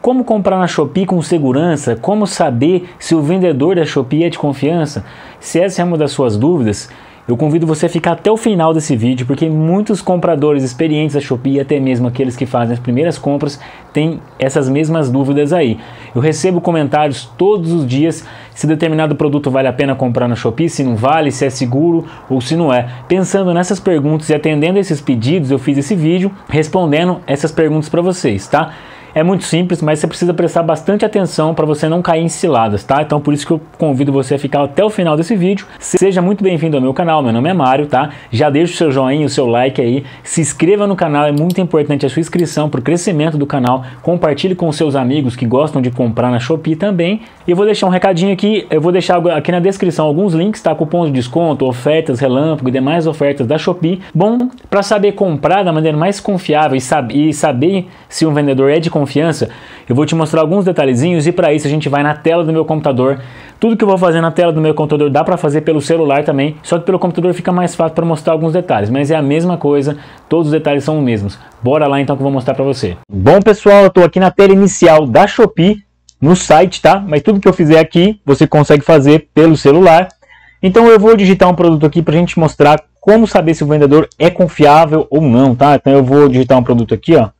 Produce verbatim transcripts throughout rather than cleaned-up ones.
Como comprar na Shopee com segurança? Como saber se o vendedor da Shopee é de confiança? Se essa é uma das suas dúvidas, eu convido você a ficar até o final desse vídeo, porque muitos compradores experientes da Shopee, até mesmo aqueles que fazem as primeiras compras, têm essas mesmas dúvidas aí. Eu recebo comentários todos os dias se determinado produto vale a pena comprar na Shopee, se não vale, se é seguro ou se não é. Pensando nessas perguntas e atendendo esses pedidos, eu fiz esse vídeo respondendo essas perguntas para vocês, tá? É muito simples, mas você precisa prestar bastante atenção para você não cair em ciladas, tá? Então por isso que eu convido você a ficar até o final desse vídeo. Seja muito bem-vindo ao meu canal, meu nome é Mário, tá? Já deixa o seu joinha, o seu like aí, se inscreva no canal, é muito importante a sua inscrição para o crescimento do canal, compartilhe com seus amigos que gostam de comprar na Shopee também. E eu vou deixar um recadinho aqui, eu vou deixar aqui na descrição alguns links, tá? Cupons de desconto, ofertas, relâmpago e demais ofertas da Shopee. Bom, para saber comprar da maneira mais confiável e, sab e saber se um vendedor é de confiança, confiança, eu vou te mostrar alguns detalhezinhos e para isso a gente vai na tela do meu computador. Tudo que eu vou fazer na tela do meu computador dá para fazer pelo celular também, só que pelo computador fica mais fácil para mostrar alguns detalhes, mas é a mesma coisa, todos os detalhes são os mesmos. Bora lá então que eu vou mostrar para você. Bom pessoal, eu estou aqui na tela inicial da Shopee, no site, tá? Mas tudo que eu fizer aqui, você consegue fazer pelo celular. Então eu vou digitar um produto aqui para a gente mostrar como saber se o vendedor é confiável ou não, tá? Então eu vou digitar um produto aqui, ó.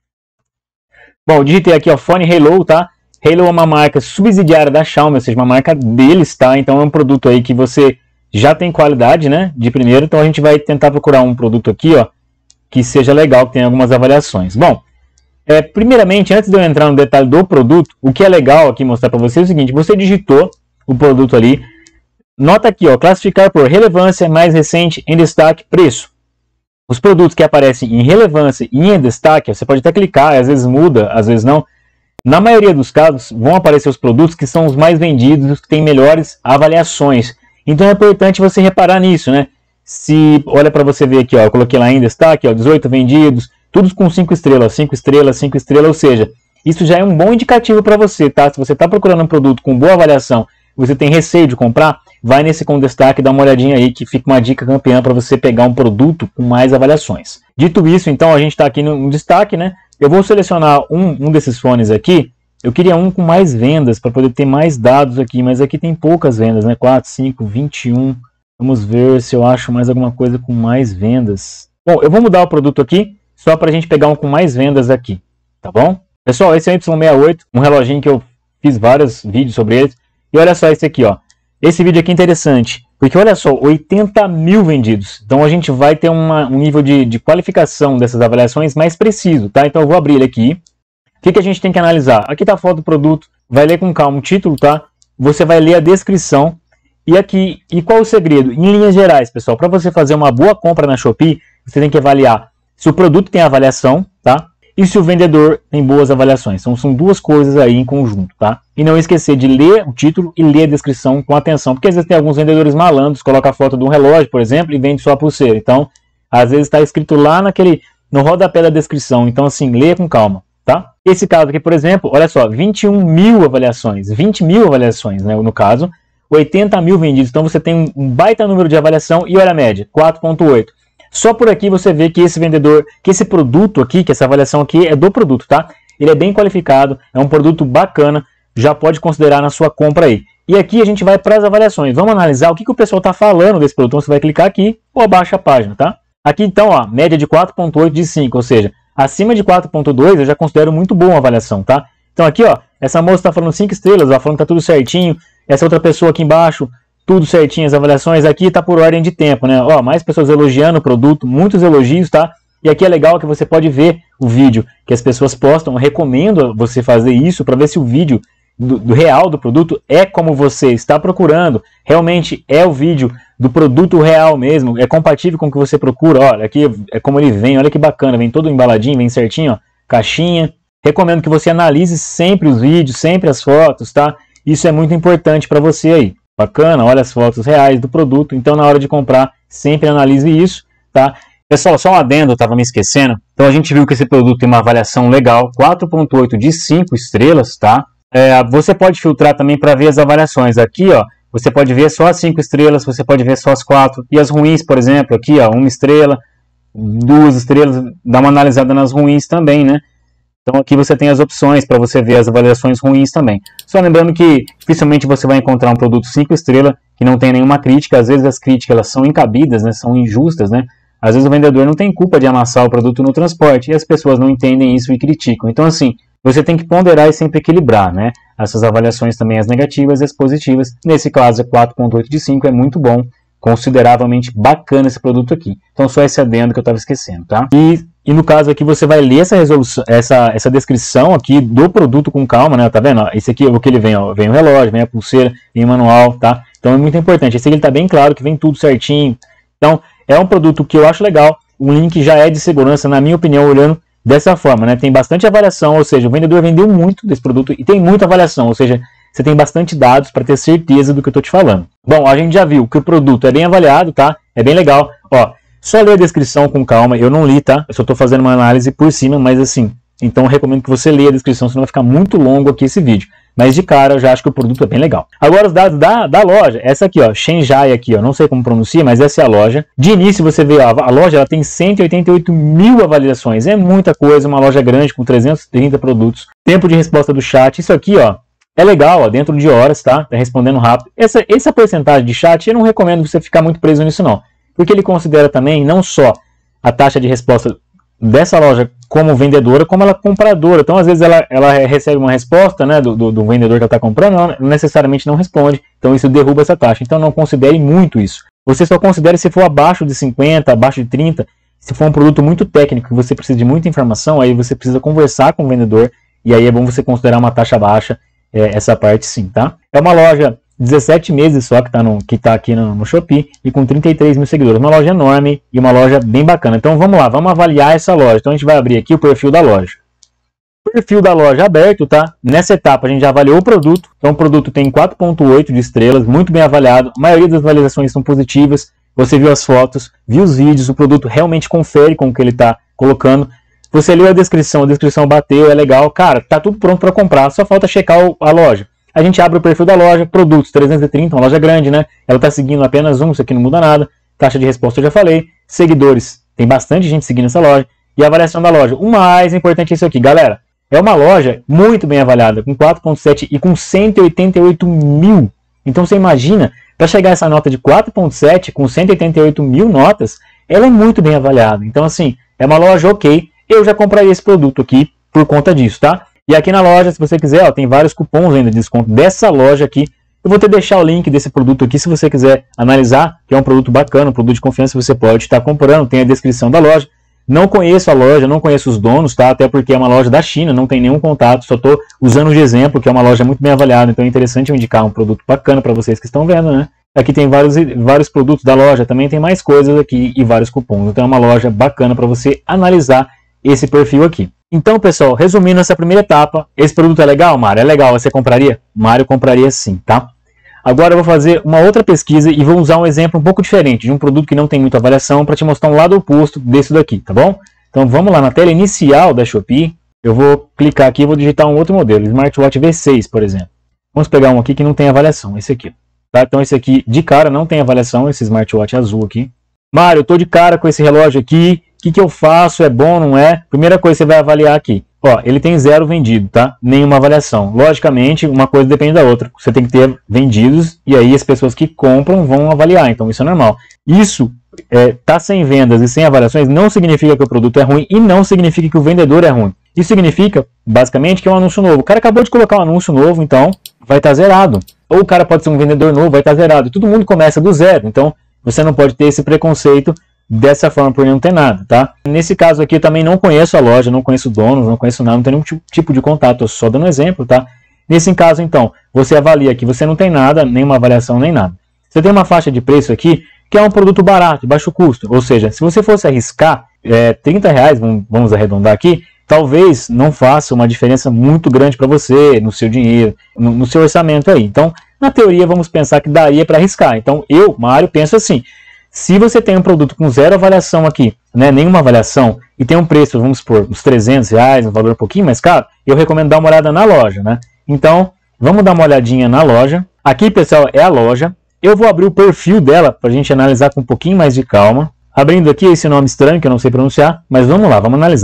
Bom, eu digitei aqui, ó, fone Halo, tá? Halo é uma marca subsidiária da Xiaomi, ou seja, uma marca deles, tá? Então é um produto aí que você já tem qualidade, né? De primeiro, então a gente vai tentar procurar um produto aqui, ó, que seja legal, que tenha algumas avaliações. Bom, é, primeiramente, antes de eu entrar no detalhe do produto, o que é legal aqui mostrar para você é o seguinte: você digitou o produto ali, nota aqui, ó, classificar por relevância, mais recente, em destaque, preço. Os produtos que aparecem em relevância e em destaque, você pode até clicar, às vezes muda, às vezes não. Na maioria dos casos, vão aparecer os produtos que são os mais vendidos, os que têm melhores avaliações. Então é importante você reparar nisso, né? Se, olha para você ver aqui, ó, eu coloquei lá em destaque, ó, dezoito vendidos, todos com cinco estrelas, cinco estrelas, cinco estrelas, ou seja, isso já é um bom indicativo para você, tá? Se você está procurando um produto com boa avaliação, você tem receio de comprar, vai nesse com destaque e dá uma olhadinha aí que fica uma dica campeã para você pegar um produto com mais avaliações. Dito isso, então a gente está aqui no, no destaque, né? Eu vou selecionar um, um desses fones aqui. Eu queria um com mais vendas para poder ter mais dados aqui, mas aqui tem poucas vendas, né? quatro, cinco, vinte e um. Vamos ver se eu acho mais alguma coisa com mais vendas. Bom, eu vou mudar o produto aqui só para a gente pegar um com mais vendas aqui, tá bom? Pessoal, esse é o Y sessenta e oito, um reloginho que eu fiz vários vídeos sobre ele. E olha só esse aqui, ó. Esse vídeo aqui é interessante, porque olha só, oitenta mil vendidos. Então a gente vai ter uma, um nível de, de qualificação dessas avaliações mais preciso, tá? Então eu vou abrir ele aqui. O que, que a gente tem que analisar? Aqui tá a foto do produto, vai ler com calma o título, tá? Você vai ler a descrição. E aqui, e qual o segredo? Em linhas gerais, pessoal, para você fazer uma boa compra na Shopee, você tem que avaliar se o produto tem avaliação, tá? E se o vendedor tem boas avaliações. Então são duas coisas aí em conjunto, tá? E não esquecer de ler o título e ler a descrição com atenção, porque às vezes tem alguns vendedores malandros, coloca a foto de um relógio, por exemplo, e vende só a pulseira. Então, às vezes está escrito lá naquele, no rodapé da descrição. Então, assim, lê com calma, tá? Esse caso aqui, por exemplo, olha só, vinte e um mil avaliações, vinte mil avaliações, né, no caso, oitenta mil vendidos. Então você tem um baita número de avaliação e olha a média, quatro ponto oito. Só por aqui você vê que esse vendedor, que esse produto aqui, que essa avaliação aqui é do produto, tá? Ele é bem qualificado, é um produto bacana, já pode considerar na sua compra aí. E aqui a gente vai para as avaliações. Vamos analisar o que, que o pessoal está falando desse produto. Então você vai clicar aqui ou abaixa a página, tá? Aqui então, ó, média de quatro ponto oito de cinco, ou seja, acima de quatro ponto dois eu já considero muito boa a avaliação, tá? Então aqui, ó, essa moça está falando cinco estrelas, ó, falando que tá tudo certinho. Essa outra pessoa aqui embaixo, tudo certinho, as avaliações aqui tá por ordem de tempo, né? Ó, mais pessoas elogiando o produto, muitos elogios, tá? E aqui é legal que você pode ver o vídeo que as pessoas postam. Eu recomendo você fazer isso para ver se o vídeo do, do real do produto é como você está procurando. Realmente é o vídeo do produto real mesmo, é compatível com o que você procura. Olha, aqui é como ele vem, olha que bacana, vem todo embaladinho, vem certinho, ó, caixinha. Recomendo que você analise sempre os vídeos, sempre as fotos, tá? Isso é muito importante para você aí. Bacana, olha as fotos reais do produto. Então, na hora de comprar, sempre analise isso, tá? Pessoal, só um adendo, eu estava me esquecendo. Então, a gente viu que esse produto tem uma avaliação legal, quatro ponto oito de cinco estrelas, tá? É, você pode filtrar também para ver as avaliações. Aqui, ó, você pode ver só as cinco estrelas, você pode ver só as quatro. E as ruins, por exemplo, aqui, ó, uma estrela, duas estrelas, dá uma analisada nas ruins também, né? Então aqui você tem as opções para você ver as avaliações ruins também. Só lembrando que dificilmente você vai encontrar um produto cinco estrelas que não tem nenhuma crítica. Às vezes as críticas elas são encabidas, né, são injustas, né? Às vezes o vendedor não tem culpa de amassar o produto no transporte e as pessoas não entendem isso e criticam. Então assim, você tem que ponderar e sempre equilibrar, né? Essas avaliações também, as negativas e as positivas. Nesse caso é quatro ponto oito de cinco, é muito bom, consideravelmente bacana esse produto aqui. Então só esse adendo que eu estava esquecendo, tá? E, e no caso aqui você vai ler essa resolução, essa, essa descrição aqui do produto com calma, né? Tá vendo? Esse aqui, o que ele vem, ó, vem o relógio, vem a pulseira, vem o manual, tá? Então é muito importante. Esse aqui ele tá bem claro que vem tudo certinho. Então é um produto que eu acho legal. O link já é de segurança, na minha opinião, olhando dessa forma, né? Tem bastante avaliação, ou seja, o vendedor vendeu muito desse produto e tem muita avaliação, ou seja, você tem bastante dados para ter certeza do que eu estou te falando. Bom, a gente já viu que o produto é bem avaliado, tá? É bem legal. Ó, só ler a descrição com calma. Eu não li, tá? Eu só estou fazendo uma análise por cima, mas assim, então eu recomendo que você leia a descrição, senão vai ficar muito longo aqui esse vídeo. Mas de cara eu já acho que o produto é bem legal. Agora os dados da, da loja, essa aqui, ó, Shenjai aqui, ó, não sei como pronuncia, mas essa é a loja. De início você vê, ó, a loja ela tem cento e oitenta e oito mil avaliações, é muita coisa, uma loja grande com trezentos e trinta produtos. Tempo de resposta do chat, isso aqui, ó, é legal, ó, dentro de horas, tá? Tá respondendo rápido. Essa, essa porcentagem de chat, eu não recomendo você ficar muito preso nisso não, porque ele considera também não só a taxa de resposta dessa loja como vendedora, como ela compradora. Então, às vezes, ela, ela recebe uma resposta, né, do, do, do vendedor que ela está comprando, ela necessariamente não responde. Então, isso derruba essa taxa. Então, não considere muito isso. Você só considere se for abaixo de cinquenta, abaixo de trinta. Se for um produto muito técnico, que você precisa de muita informação, aí você precisa conversar com o vendedor. E aí é bom você considerar uma taxa baixa, é, essa parte sim, tá? É uma loja dezessete meses só que está que tá aqui no, no Shopee e com trinta e três mil seguidores. Uma loja enorme e uma loja bem bacana. Então vamos lá, vamos avaliar essa loja. Então a gente vai abrir aqui o perfil da loja. Perfil da loja aberto, tá? Nessa etapa a gente já avaliou o produto. Então o produto tem quatro ponto oito de estrelas, muito bem avaliado. A maioria das avaliações são positivas. Você viu as fotos, viu os vídeos, o produto realmente confere com o que ele está colocando. Você leu a descrição, a descrição bateu, é legal. Cara, tá tudo pronto para comprar, só falta checar o, a loja. A gente abre o perfil da loja, produtos trezentos e trinta, uma loja grande, né? Ela está seguindo apenas um, isso aqui não muda nada. Taxa de resposta eu já falei. Seguidores, tem bastante gente seguindo essa loja. E a avaliação da loja. O mais importante é isso aqui, galera. É uma loja muito bem avaliada, com quatro ponto sete e com cento e oitenta e oito mil. Então você imagina, para chegar a essa nota de quatro ponto sete, com cento e oitenta e oito mil notas, ela é muito bem avaliada. Então assim, é uma loja ok. Eu já compraria esse produto aqui por conta disso, tá? E aqui na loja, se você quiser, ó, tem vários cupons ainda de desconto dessa loja aqui. Eu vou te deixar o link desse produto aqui, se você quiser analisar, que é um produto bacana, um produto de confiança, você pode estar comprando, tem a descrição da loja. Não conheço a loja, não conheço os donos, tá? Até porque é uma loja da China, não tem nenhum contato, só estou usando de exemplo, que é uma loja muito bem avaliada, então é interessante eu indicar um produto bacana para vocês que estão vendo, né? Aqui tem vários, vários produtos da loja, também tem mais coisas aqui e vários cupons. Então é uma loja bacana para você analisar esse perfil aqui. Então, pessoal, resumindo essa primeira etapa, esse produto é legal, Mário? É legal, você compraria? Mário compraria sim, tá? Agora eu vou fazer uma outra pesquisa e vou usar um exemplo um pouco diferente, de um produto que não tem muita avaliação, para te mostrar um lado oposto desse daqui, tá bom? Então vamos lá, na tela inicial da Shopee, eu vou clicar aqui e vou digitar um outro modelo, Smartwatch V seis, por exemplo. Vamos pegar um aqui que não tem avaliação, esse aqui. Tá? Então esse aqui, de cara, não tem avaliação, esse Smartwatch azul aqui. Mário, eu tô de cara com esse relógio aqui, o que, que eu faço? É bom, não é? Primeira coisa que você vai avaliar aqui. Ó, ele tem zero vendido, tá? Nenhuma avaliação. Logicamente, uma coisa depende da outra. Você tem que ter vendidos e aí as pessoas que compram vão avaliar. Então isso é normal. Isso, é, tá sem vendas e sem avaliações não significa que o produto é ruim e não significa que o vendedor é ruim. Isso significa, basicamente, que é um anúncio novo. O cara acabou de colocar um anúncio novo, então vai estar zerado. Ou o cara pode ser um vendedor novo, vai estar zerado. Todo mundo começa do zero. Então você não pode ter esse preconceito dessa forma por não ter nada, tá? Nesse caso aqui eu também não conheço a loja, não conheço donos, não conheço nada, não tenho nenhum tipo de contato, eu só dando exemplo, tá? Nesse caso então, você avalia que você não tem nada, nenhuma avaliação, nem nada. Você tem uma faixa de preço aqui, que é um produto barato, de baixo custo, ou seja, se você fosse arriscar é, trinta reais, vamos arredondar aqui, talvez não faça uma diferença muito grande para você, no seu dinheiro, no, no seu orçamento aí. Então, na teoria, vamos pensar que daria para arriscar. Então, eu, Mário, penso assim, se você tem um produto com zero avaliação aqui, né, nenhuma avaliação, e tem um preço, vamos supor, uns trezentos reais, um valor um pouquinho mais caro, eu recomendo dar uma olhada na loja, né? Então, vamos dar uma olhadinha na loja. Aqui, pessoal, é a loja. Eu vou abrir o perfil dela para a gente analisar com um pouquinho mais de calma. Abrindo aqui esse nome estranho que eu não sei pronunciar, mas vamos lá, vamos analisar.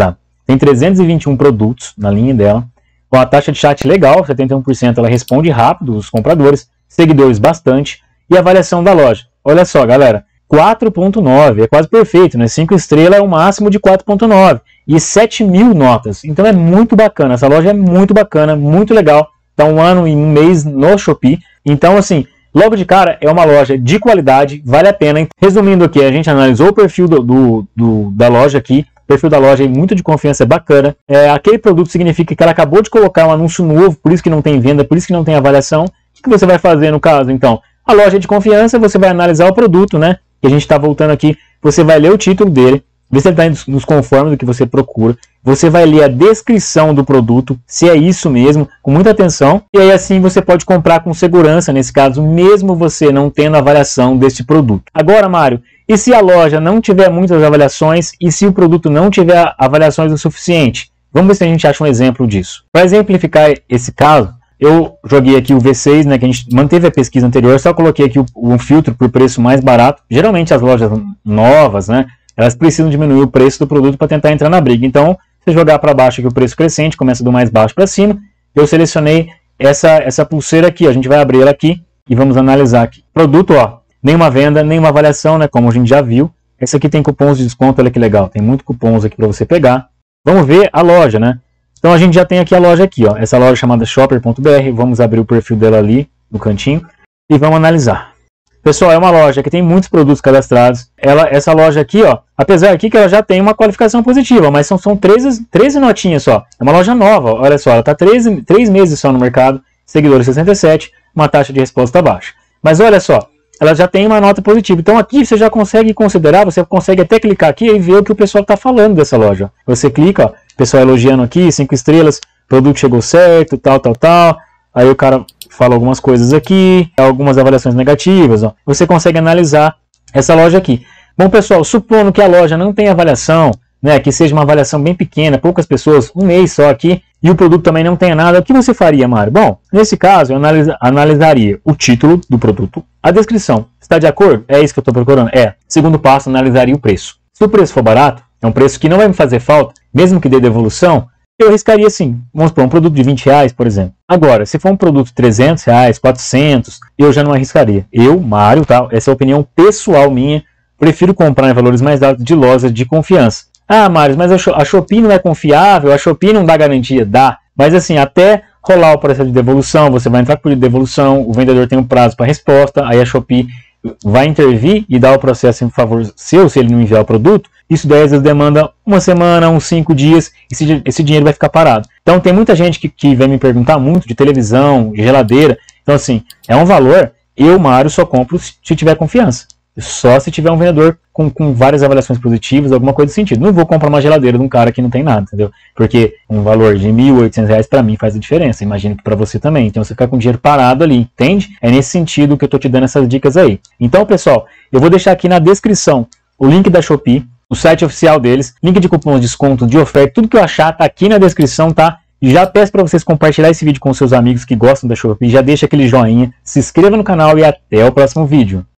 tem trezentos e vinte e um produtos na linha dela, com a taxa de chat legal, setenta e um por cento, ela responde rápido os compradores, seguidores bastante, e a avaliação da loja. Olha só, galera, quatro ponto nove, é quase perfeito, né? cinco estrelas é o máximo de quatro ponto nove, e sete mil notas, então é muito bacana, essa loja é muito bacana, muito legal, está um ano e um mês no Shopee, então assim, logo de cara é uma loja de qualidade, vale a pena. Resumindo aqui, a gente analisou o perfil do, do, do, da loja aqui, o perfil da loja é muito de confiança, é bacana. É, aquele produto significa que ela acabou de colocar um anúncio novo, por isso que não tem venda, por isso que não tem avaliação. O que você vai fazer no caso, então? A loja é de confiança, você vai analisar o produto, né? Que a gente está voltando aqui, você vai ler o título dele, ver se ele está nos conformes do que você procura. Você vai ler a descrição do produto, se é isso mesmo, com muita atenção. E aí assim você pode comprar com segurança, nesse caso, mesmo você não tendo avaliação desse produto. Agora, Mário, e se a loja não tiver muitas avaliações e se o produto não tiver avaliações o suficiente? Vamos ver se a gente acha um exemplo disso. Para exemplificar esse caso, eu joguei aqui o V seis, né, que a gente manteve a pesquisa anterior, só coloquei aqui um filtro por preço mais barato. Geralmente as lojas novas, né, elas precisam diminuir o preço do produto para tentar entrar na briga. Então, se jogar para baixo aqui o preço crescente, começa do mais baixo para cima, eu selecionei essa, essa pulseira aqui, ó. A gente vai abrir ela aqui e vamos analisar aqui. Produto, ó, nenhuma venda, nenhuma avaliação, né, como a gente já viu. Esse aqui tem cupons de desconto, olha que legal, tem muito cupons aqui para você pegar. Vamos ver a loja, né? Então a gente já tem aqui a loja aqui, ó, essa loja chamada shopper ponto b r, vamos abrir o perfil dela ali no cantinho e vamos analisar. Pessoal, é uma loja que tem muitos produtos cadastrados. Ela, essa loja aqui, ó, apesar aqui que ela já tem uma qualificação positiva, mas são, são treze, treze notinhas só. É uma loja nova, olha só, ela está três meses só no mercado, seguidores sessenta e sete, uma taxa de resposta baixa. Mas olha só, ela já tem uma nota positiva. Então aqui você já consegue considerar, você consegue até clicar aqui e ver o que o pessoal está falando dessa loja. Você clica, ó, o pessoal elogiando aqui, cinco estrelas, produto chegou certo, tal, tal, tal. Aí o cara fala algumas coisas aqui, algumas avaliações negativas, ó. Você consegue analisar essa loja aqui. Bom, pessoal, supondo que a loja não tenha avaliação, né, que seja uma avaliação bem pequena, poucas pessoas, um mês só aqui, e o produto também não tenha nada, o que você faria, Mário? Bom, nesse caso, eu analisa, analisaria o título do produto, a descrição. Está de acordo? É isso que eu estou procurando? É. Segundo passo, analisaria o preço. Se o preço for barato, é um preço que não vai me fazer falta, mesmo que dê devolução, eu arriscaria assim, vamos supor, um produto de vinte reais, por exemplo. Agora, se for um produto de trezentos reais, quatrocentos, eu já não arriscaria. Eu, Mário, tá? Essa é a opinião pessoal minha, prefiro comprar em valores mais altos de lojas de confiança. Ah, Mário, mas a Shopee não é confiável, a Shopee não dá garantia. Dá, mas assim, até rolar o processo de devolução, você vai entrar com o pedido de devolução, o vendedor tem um prazo para resposta, aí a Shopee vai intervir e dar o processo em favor seu, se ele não enviar o produto. Isso daí às vezes demanda uma semana, uns cinco dias, e esse, esse dinheiro vai ficar parado. Então tem muita gente que, que vem me perguntar muito de televisão, de geladeira. Então assim, é um valor, eu, Mário, só compro se tiver confiança. Só se tiver um vendedor com, com várias avaliações positivas, alguma coisa do sentido. Não vou comprar uma geladeira de um cara que não tem nada, entendeu? Porque um valor de mil e oitocentos reais para mim faz a diferença. Imagino que para você também. Então você fica com o dinheiro parado ali, entende? É nesse sentido que eu estou te dando essas dicas aí. Então, pessoal, eu vou deixar aqui na descrição o link da Shopee, o site oficial deles, link de cupom de desconto, de oferta, tudo que eu achar tá aqui na descrição, tá? E já peço para vocês compartilhar esse vídeo com seus amigos que gostam da Shopee, já deixa aquele joinha, se inscreva no canal e até o próximo vídeo.